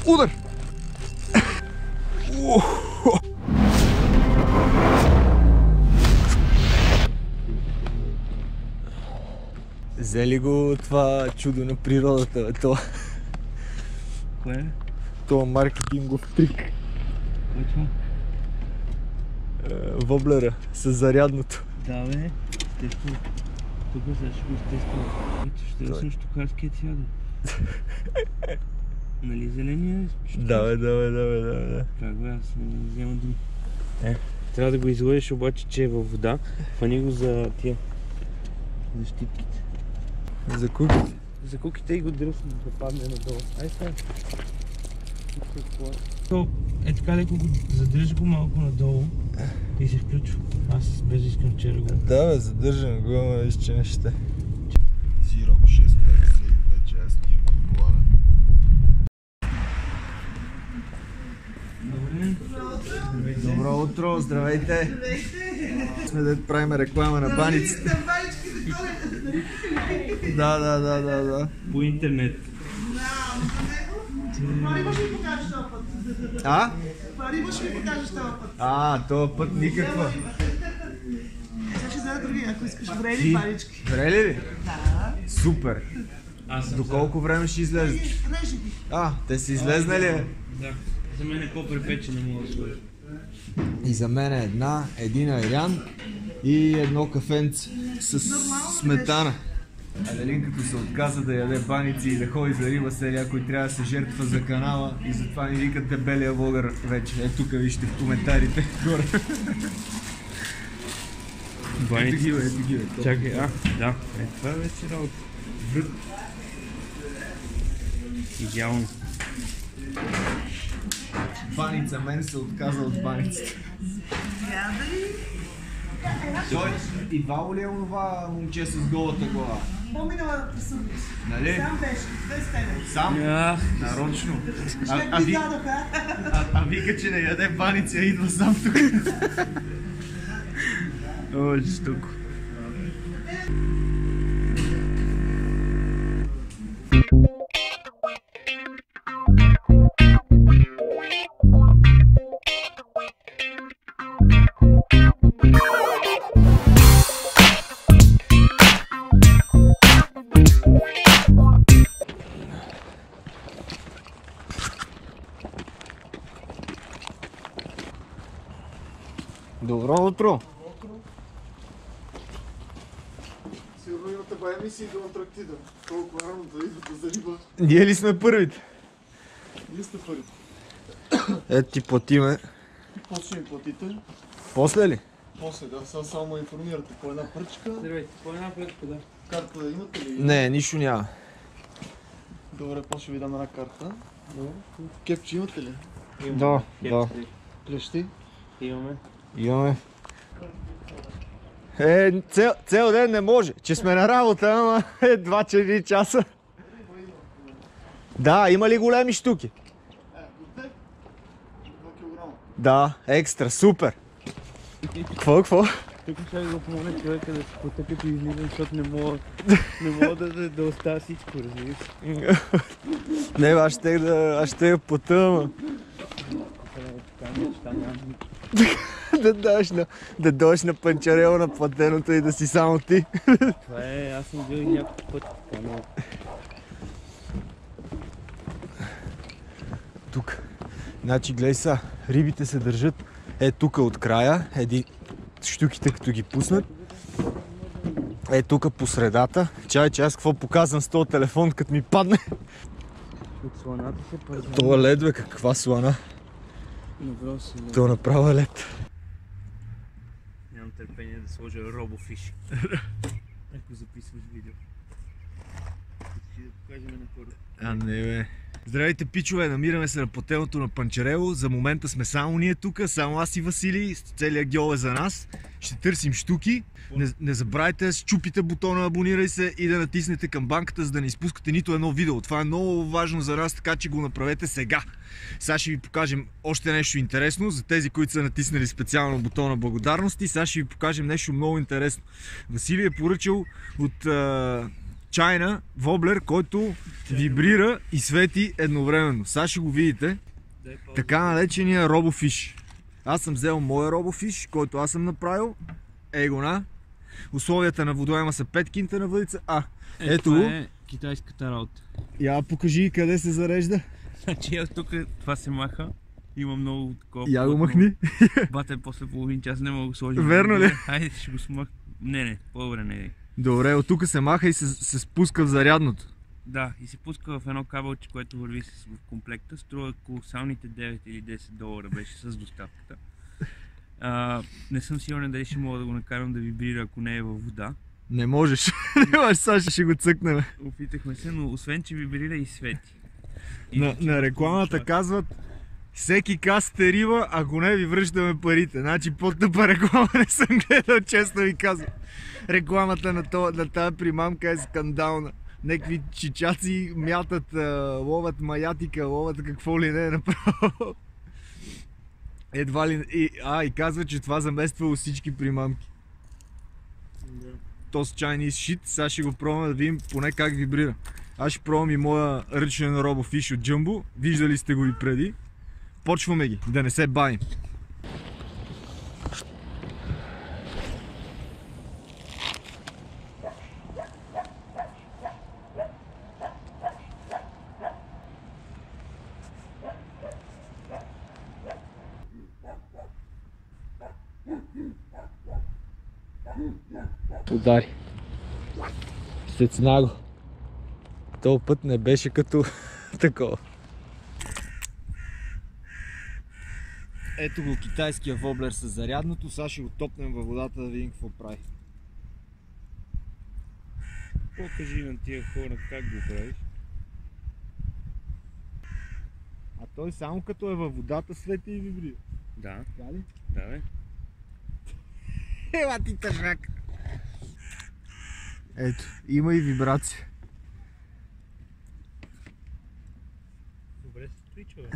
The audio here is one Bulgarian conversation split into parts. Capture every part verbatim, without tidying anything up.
Удар! Взели го това чудо на природата, бе, това. Кое е? Това маркетингов трик. Точно? Воблера с зарядното. Да, бе. Тесто. Тук сега ще го изтествам. Ето, ще да съм штукарският цвят. Нали зеления? Да, бе, да, бе, да, бе, да, бе. Как бе, аз не вземам думи. Е, трябва да го излъжеш обаче, че е във вода. Фани го за тия защитките. За куките? За куките и го дръсна да падне надолу. Ай сега. То, е така леко го задържа го малко надолу и се включва. Аз без искам вчера го. Да, бе, задържам го, ама виж, че не ще. Зирок шест петдесет и две, че аз снимам в глава. Добре. Добро утро, здравейте! Здравейте! Сме да правим реклама на баницата. Да, да, да, да, да. По интернет. Пари можеш ли покажеш този път? А? Пари можеш ли покажеш този път? А, този път никаква. Сега ще взема други, ако искаш врели парички. Врели ли? Да. Супер! Аз съм До колко време ще излезе? Режи ги. А, те са излезнали? Да. За мен е по-препече, не мога да сложа. И за мен е една, един айран и едно кафенце с сметана. Аделин като се отказа да яде баници и да ходи за риба серия, кой трябва да се жертва за канала и затова ни викат дебелия влогър вече. Е, тук вижте в коментарите горе. Ето ги, ето ги. Чакай, а, да. Е, това е вече работа. Връд. Идеално. Баница, мен се отказа от баницата. Той, Ивало ли е онова момче с голата глава? По-миналата седмица. Нали? Сам беше, без тебе. Сам? Ах, Нарочно. А, Ще а, ми ви, дадоха. а, а вика, че не яде баница, идва сам тук. о, жестоко. Добро утро! Сигурно имате бая мисии до Антарктида. Толкова рано да идвате за риба. Ние ли сме първите? Вие сте първи. Ето ти платиме. После ще ми платите. После ли? После, да, сега само ме информирате по една пръчка. Здравейте, по една пръчка, да. Карта имате ли? Не, нищо няма. Добре, после ще ви дам една карта. Кепче имате ли? Да, да. Клещи? Имаме. Имаме. Е, цел, цел ден не може, че сме на работа, ама е два-четири часа. Да, има ли големи щуки? Е, до теб? два килограма. Да, екстра, супер. Какво, какво? Тук ще го помоля човека да се потъпи като излизам, защото не мога, не мога да, да, да оставя всичко, разбираш. Не, аз ще да, аз ще я потъма. Така мечта нямам. Да дойдеш на, да дойдеш на панчарело на платеното и да си само ти. Това е, аз съм бил и няколко пъти. Това не е. Тук. Значи, гледай са, рибите се държат е тук от края, еди щуките като ги пуснат. Е тук по средата. Чай, че аз какво показвам с този телефон, като ми падне. От сланата се пързва. Това лед, бе, каква слана. Добро си, да. Това направо е лед. Нямам търпение да сложа робофиш. Ако записваш видео. Ще да покажем на хората. А, не бе. Здравейте, пичове! Намираме се на платеното на Панчарело. За момента сме само ние тук, само аз и Василий. Целият гьол е за нас. Ще търсим щуки. Не, не забравяйте да щупите бутона абонирай се и да натиснете камбанката, за да не изпускате нито едно видео. Това е много важно за нас, така че го направете сега. Сега ще ви покажем още нещо интересно за тези, които са натиснали специално бутона благодарности. Сега ще ви покажем нещо много интересно. Василий е поръчал от... чайна воблер, който вибрира и свети едновременно. Сега ще го видите. Така наречения робофиш. Аз съм взел моя робофиш, който аз съм направил. Ей го на. Условията на водоема са пет кинта на въдица. А, Е, ето това го. е китайската работа. Я покажи къде се зарежда. Значи ето тук това се маха. Има много такова. Я го плътно. махни. Бате после половин час не мога да го сложим. Верно ли? Хайде ще го смах. Не, не, по-добре не. Добре, от тук се маха и се, се спуска в зарядното. Да, и се пуска в едно кабелче, което върви с в комплекта. Струва колосалните девет или десет долара беше с доставката. А, не съм сигурен дали ще мога да го накарам да вибрира, ако не е във вода. Не можеш. Не можеш, сега ще го цъкнем. Опитахме се, но освен че вибрира и свети. И На, на рекламата казват: всеки касте риба, ако не ви връщаме парите. Значи по-тъпа реклама не съм гледал, честно ви казвам. Рекламата на, то, на тази примамка е скандална. Некви чичаци мятат, ловят маятика, ловят какво ли не е направо. Едва ли... И, а, и казва, че това замествало всички примамки. То с Chinese shit, сега ще го пробваме да видим поне как вибрира. Аз ще пробвам и моя ръчен робофиш от Jumbo. Виждали сте го и преди. Почваме ги, да не се бавим. Удари. Сецна го. Този път не беше като такова. Ето го китайския воблер с зарядното. Сега ще го топнем във водата да видим какво прави. Покажи на тия хора как го правиш. А той само като е във водата свети и вибрира. Да, Дали? да бе. Ела ти тъжак! Ето, има и вибрация. Добре се стои, човек.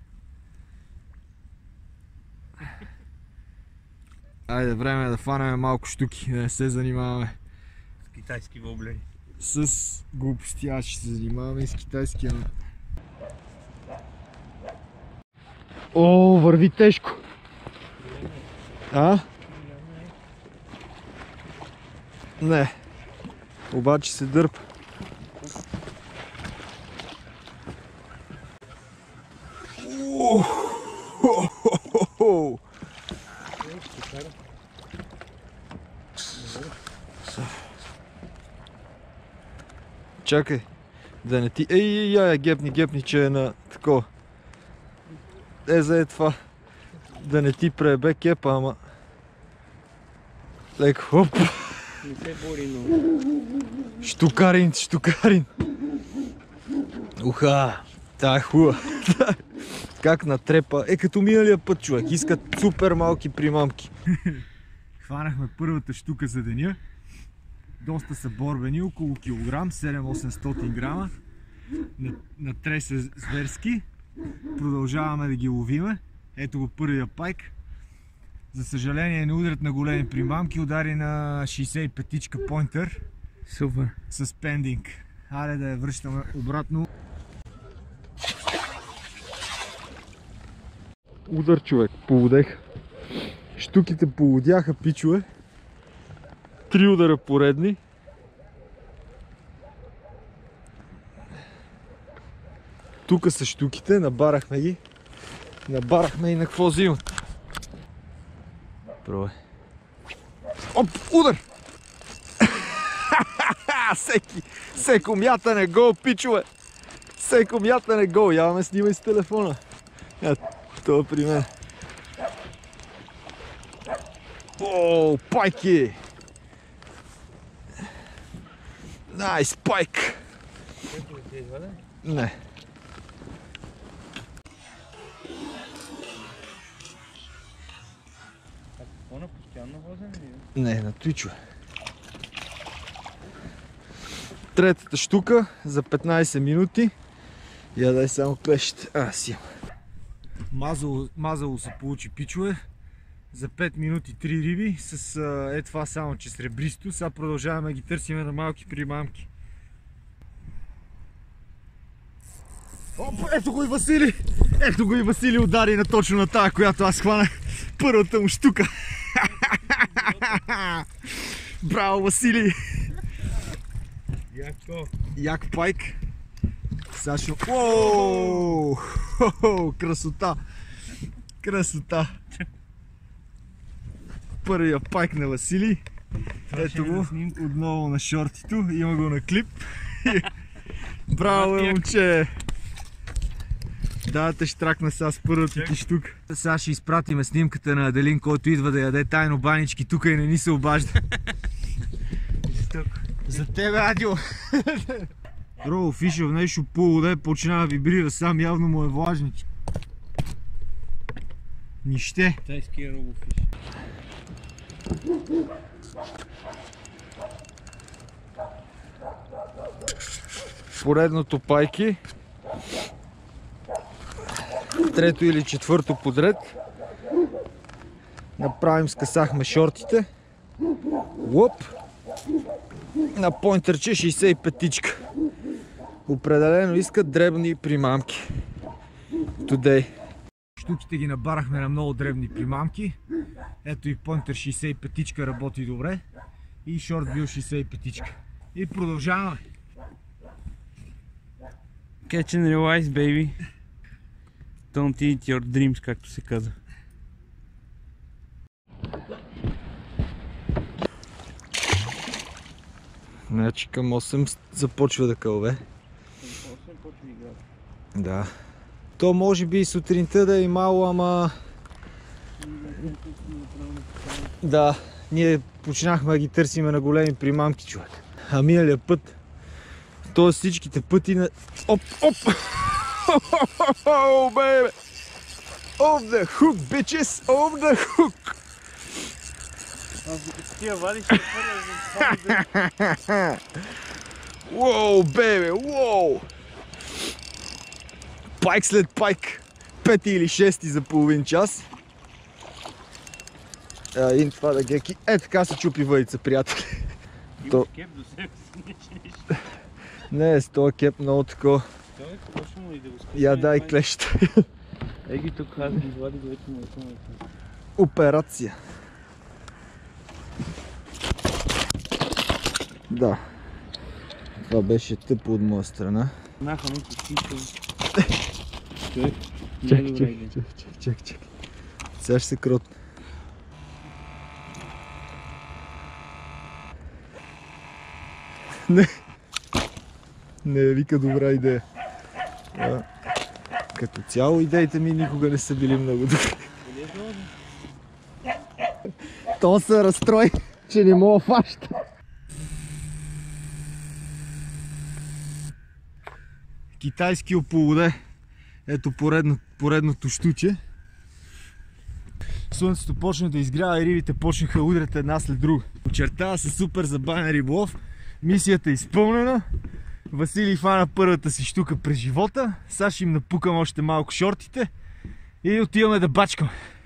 Айде, време е да фанем малко щуки, да не се занимаваме С китайски воблери. с глупости. Аз ще се занимаваме и с китайския. О, върви тежко! А? Не. Обаче се дърпа. Чакай, да не ти... Ей, я, гепни, гепни, че е на такова. Е, за е това. Да не ти пребе кепа, ама... Леко, хоп! Не се бори много. Штукарин, штукарин! Уха! Та е хубава. Как натрепа. Е, като миналия път, човек. Искат супер малки примамки. Хванахме първата штука за деня. Доста са борбени, около килограм, седем-осемстотин грама. Натресе зверски. Продължаваме да ги ловиме. Ето го първия пайк. За съжаление не ударят на големи примамки, удари на шейсет и пет поинтер. Супер. С пендинг. Аре да я връщаме обратно. Удар, човек, поводех. Штуките поводяха, пичове. Три удара поредни. Тука са штуките, набарахме ги. Набарахме и на какво взимат. Пробай. Оп, удар! Всеки, всеко мятане гол, пичове! Всеко мятане гол, я ме снимай с телефона. Е, това при мен. О, пайки! Найс, пайк! Не. Какво постоянно возене ли? Не, на твичове. Третата штука за петнайсет минути. Я дай само клещите. А, си имам. Мазало, мазало се получи, пичове. За пет минути три риби с е това само че сребристо. Сега продължаваме да ги търсиме на малки примамки. Оп, ето го и Васили! Ето го и Васили удари на точно на тая, която аз хванах първата му щука. Браво, Васили! Яко! Як пайк. Сашо. Ооо! Красота! Красота! Първия пайк на Васили. Ето го, отново на шортито. Има го на клип. Браво, момче! Да, те ще тракна сега с първата ти штука. Сега ще изпратиме снимката на Аделин, който идва да яде тайно банички тук и не ни се обажда. За тебе, Адио! Здорово, фиша в нещо полуде, почина да вибрира, сам явно му е влажничко. Нище. Тайския робофиш. Поредното пайки. Трето или четвърто подред. Направим, скъсахме шортите. Лоп. На пойнтърче шейсет и петичка. Определено искат дребни примамки. Today. Штуките ги набарахме на много дребни примамки. Ето и пойнтър шейсет и петичка работи добре. И шорт бил шейсет и петичка. И продължаваме. Catch and realize, baby. Don't eat your dreams, както се казва. Значи към осем започва да кълве. осем почва играта. Да. То може би и сутринта да е имало, ама... Да, ние почнахме да ги търсиме на големи примамки, човек. А миналия път, т.е. всичките пъти на... Оп, оп! Oh, baby! Off the hook, bitches! Off the hook! Аз докато ти я вадиш, ще първа. Уоу, бебе, уоу! Пайк след пайк. Пети или шести за половин час. Един това да геки. Е, така се чупи въйца, приятели. Имаш кеп до себе си, нече нищо. Не, с този кеп много такова. Това е точно и да го скъсаме. Я дай клеща. Еги тук аз ги извадих, вече му е това. Операция. Да. Това беше тъпо от моя страна. Наха не чистичка. Човек, Чак, не е чак, добра идея. чак, чак, чак, чак. Сега ще се кротне. Не. Не, вика добра идея. А, като цяло идеите ми никога не са били много добри. То се разстрой, че не мога фаща. Китайски ополуде. Ето поредно, поредното щуче. Слънцето почна да изгрява и рибите почнаха да удрят една след друга. Очертава се супер забавен риболов. Мисията е изпълнена. Василий фана първата си щука през живота. Сега ще им напукам още малко шортите и отиваме да бачкаме.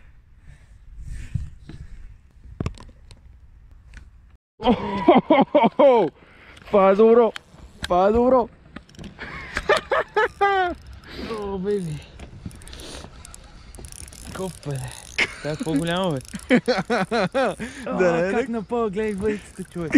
Това е добро! Това е добро! О, бейби. Копе. Тя е по-голяма, бе. Да, не, как напълно гледай въйцата, човек.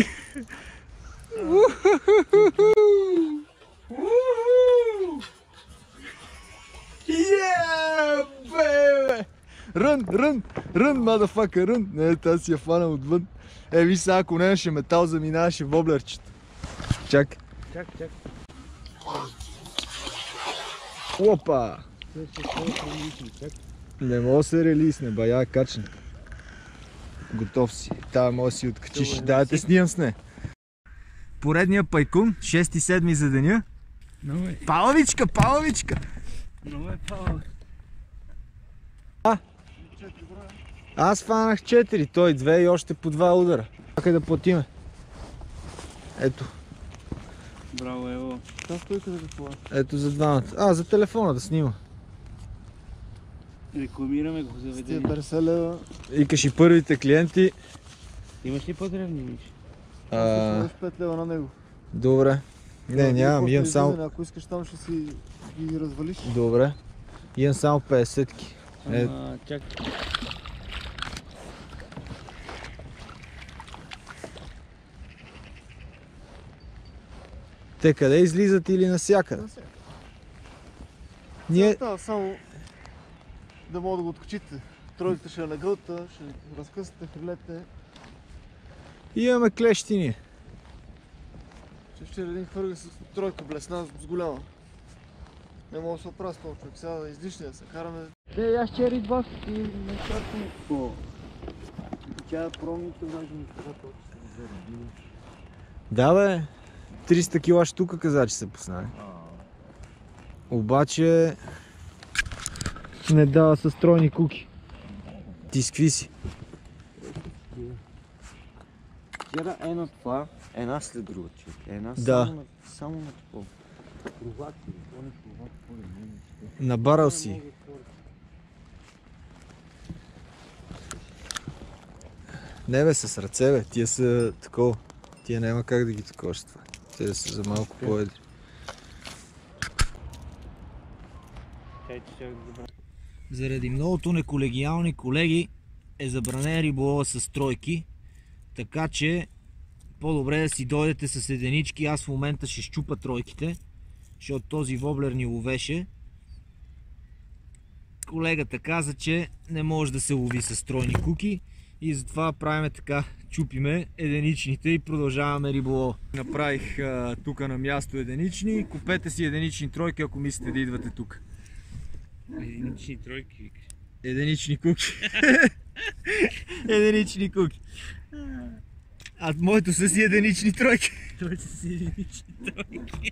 Yeah, baby! Рън, рън, рън, motherfucker, рън! Не, тази си я фана отвън. Е, виж сега, ако нямаше метал, заминаваше воблерчето. Чак. Чак, чак. Опа! Не мога да се релисне, бая качна. Готов си. Тая може да си откачиш. Да, те снимам с не. Поредния пайкун, шести седми за деня. No, Палавичка, палавичка! no, пала. А? Аз фанах четири, той две и още по два удара. Чакай да платиме. Ето. Браво, ево. Това стойка за какво? Ето за двамата. А, за телефона да снима. Рекламираме го Тия заведение. петдесет лева. Викаш и първите клиенти. Имаш ли по-древни, Миш? А, пет лева на него. добре. Не, нямам, имам само... Ако искаш там ще си ги развалиш. Добре. Имам само петдесетки. Е... Ама, чак. Те къде излизат или насякъде? Насякъде. Ние... Става само да мога да го откачите. Тройката ще е на гълта, ще разкъсате филете. Имаме клещи ние. Ще вчера един хвърля с тройка блесна с голяма. Не мога да се оправя с този човек. Сега излишни да се караме. Те, аз вчера идвах и не чакам какво. Тя промните важно казател, че се разверна. Да бе, триста кила штука каза, че се поснае. Обаче не дава със стройни куки. Ти с какви си? Вчера една това, една след друга човек. Една Да. само на, само на такова. Провак или какво не провак, какво не не. Набарал си. Не бе, с ръце бе, тия са такова. Тия няма как да ги таковаш това. Те са за малко по-едри. Заради многото неколегиални колеги е забранен риболова с тройки, така че по-добре да си дойдете с единички. Аз в момента ще щупа тройките, защото този воблер ни ловеше. Колегата каза, че не може да се лови с тройни куки и затова правиме така, чупиме единичните и продължаваме риболов. Направих тук на място единични, купете си единични тройки, ако мислите да идвате тук. Единични тройки, викаш. Единични куки. Единични куки. А моето са си единични тройки. Той са си единични тройки.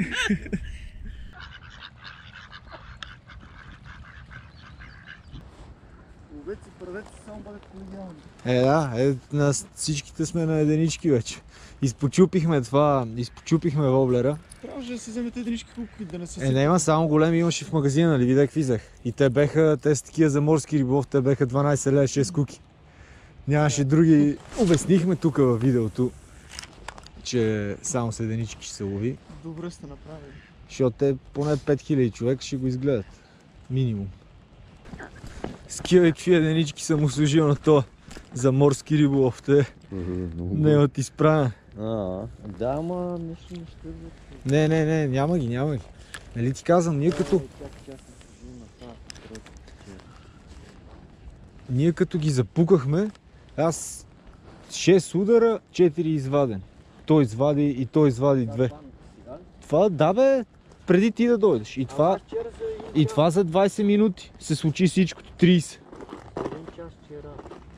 Ловете си, правете си, само бъдете колегиални. Е, да, е, нас всичките сме на единички вече. Изпочупихме това, изпочупихме воблера. Трябваше да си вземете единички куки, да не се Е, не има, само големи имаше в магазина, нали, видях какви взех. И те беха, те са такива за морски риболов, те беха дванайсет лева шест куки. Нямаше други. Обяснихме тук във видеото, че само с единички ще се лови. Добре сте направили. Защото те поне пет хиляди човек ще го изгледат. Минимум. Скива и какви единички съм услужил на това за морски риболов. Те не имат изправя. А, да, ама нещо не ще бъде. Не, не, не, няма ги, няма ги. Нали ти казвам, ние като... Ние като ги запукахме, аз шест удара, четири изваден. Той извади и той извади две. Това, да бе, преди ти да дойдеш. И това, и това за двайсет минути се случи всичкото, трийсет. Един час вчера.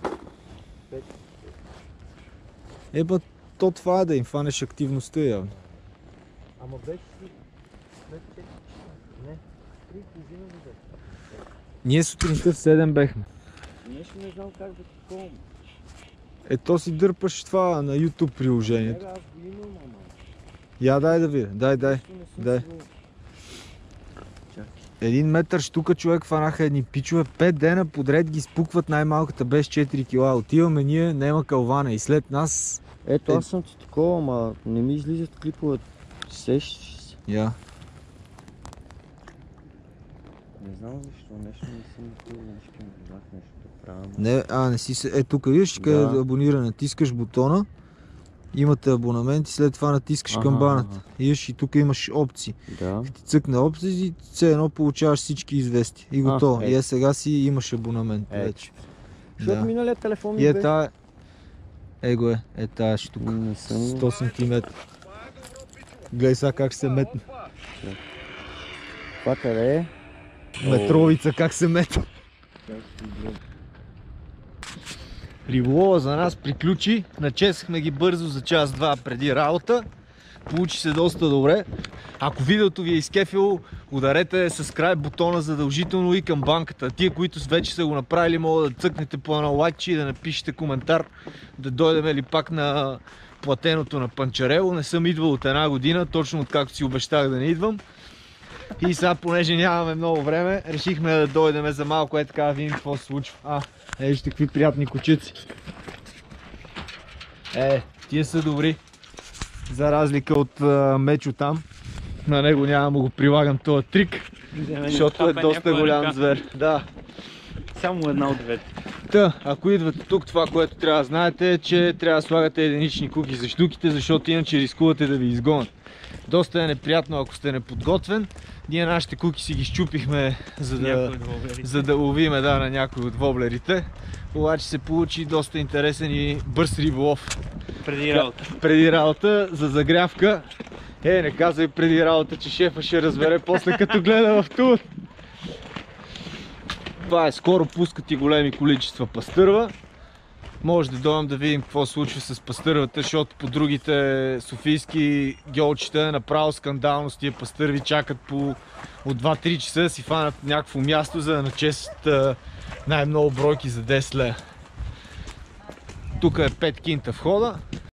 Еба, то това е да им фанеш активността явно. Ама беше си след четири часа. Не, три и половина до десет. Ние сутринта в седем бехме. Нещо не знам как да такова. Е, то си дърпаш това на YouTube приложението. Нега, аз го имам, ама. Я дай да видя, дай, дай. Нещо не съм дай. сигурен. Един метър штука човек фанаха едни пичове, пет дена подред ги спукват, най-малката без четири кила. Отиваме ние, нема калвана и след нас... Ето, Е. аз съм ти такова, ама не ми излизат клипове. Сещаш се. Я. Не знам защо, нещо не съм напил, нещо ми гледах, нещо да правя. Не, а, не си се... Е, тук виждаш къде Да. е абониране. Натискаш бутона, имате абонамент и след това натискаш Ага, камбаната. ага. И виж, и тук имаш опции. Да. Ти цъкне опции и все едно получаваш всички известия. И готово. е. И е сега си имаш абонамент Е. вече. Защото Да. миналият телефон ми И е беше. тая... Его е, е тая штука. Не съм... сто сантиметра. Гледай сега как се метне. Това къде е? Метровица как се метне. Риболова за нас приключи. Начесахме ги бързо за час-два преди работа. Получи се доста добре. Ако видеото ви е изкефило, ударете с край бутона задължително и към банката. Тие, които вече са го направили, могат да цъкнете по едно лайкче и да напишете коментар да дойдем ли пак на платеното на Панчарево. Не съм идвал от една година, точно откакто си обещах да не идвам. И сега, понеже нямаме много време, решихме да дойдем за малко е така да видим какво се случва. А, е, вижте какви приятни кучици. Е, тия са добри. За разлика от а, Мечо там. На него няма да го прилагам този трик, Вземе защото е хапе доста някоя голям ръка. звер. Да. Само една от двете. Та, ако идвате тук, това, което трябва да знаете е, че трябва да слагате единични куки за щуките, защото иначе рискувате да ви изгонят. Доста е неприятно, ако сте неподготвен. Ние нашите куки си ги щупихме, за да, Някой от воблерите. за да ловиме да, на някой от воблерите. Обаче се получи доста интересен и бърз риболов. Преди работа. Преди работа, за загрявка. Е, не казвай преди работа, че шефа ще разбере после като гледа в тур. Това е, скоро пускат и големи количества пастърва. Може да дойдем да видим какво се случва с пастървата, защото по другите софийски гьолчета е направо скандално с тия пастърви, чакат по от два-три часа да си фанат някакво място, за да начесат най-много бройки за десет лева. Тук е пет кинта входа.